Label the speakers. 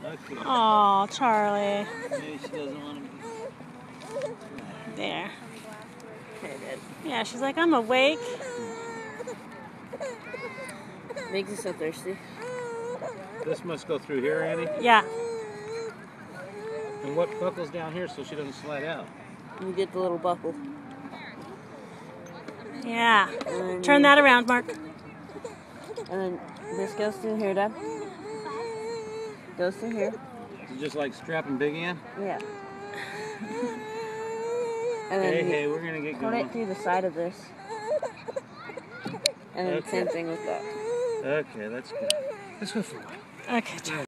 Speaker 1: Okay.
Speaker 2: Oh, Charlie.
Speaker 1: Maybe she doesn't want to.
Speaker 2: There.
Speaker 3: Okay, good.
Speaker 2: Yeah, she's like, I'm awake.
Speaker 3: Makes you so thirsty.
Speaker 1: This must go through here, Annie?
Speaker 2: Yeah.
Speaker 1: And what buckles down here so she doesn't slide out?
Speaker 3: You get the little buckle.
Speaker 2: Yeah. Turn that around, Mark.
Speaker 3: And then this goes through here, Dad. Goes through here.
Speaker 1: Just like strapping Big Ann?
Speaker 3: Yeah. And then
Speaker 1: Hey, we're gonna get
Speaker 3: put
Speaker 1: going.
Speaker 3: it through the side of this. And then
Speaker 1: Okay.
Speaker 3: same thing with that.
Speaker 1: Okay, that's good. Let's go for a while.
Speaker 2: Okay, Charlie.